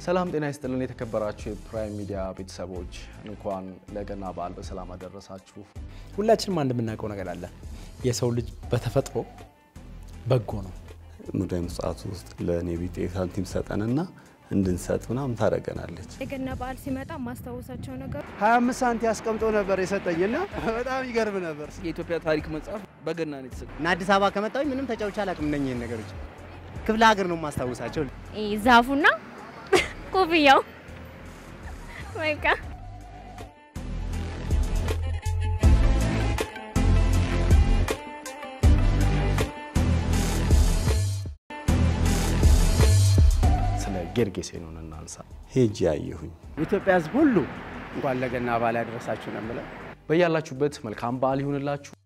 ሰላም ጤና ይስጥልን የተከበራችሁ የፕራይም ሚዲያ ቤተሰቦች እንኳን ለገና በዓል በሰላም አደረሳችሁ። ሁላችንም አንድ የምናውቀው ነገር አለ። የሰው ልጅ በተፈጥሮ በጎ ነው። ሙዳይ መስዋዕት ውስጥ ለኔ ቢጤ ሳንቲም ሰጠንና እንድንሰጥ ምናምን ታረጋናለች። የገና በዓል ሲመጣ ማስተዋወሳቸው ነገር 25 ሳንቲም ያስቀምጦ ነበር የሰጠኝና በጣም ይገርም ነበር። የኢትዮጵያ ታሪክ መጽሐፍ በገና ነው የተሰጠው። እና አዲስ አበባ ከመጣሁ ምንም ተጫውቻ አላውቅም። እነኚህን ነገሮች ክፍለ ሀገር ነው ማስተዋወሳቸው። ዛፉና ኮፍያው ወይካ ስለ ጌርጌሴኖን እናንሳ። ሄጂ ያየሁኝ ኢትዮጵያ ሕዝብ ሁሉ እንኳን ለገና በዓል ያደረሳችሁ ነው ማለት። በያላችሁበት መልካም በዓል ይሁንላችሁ።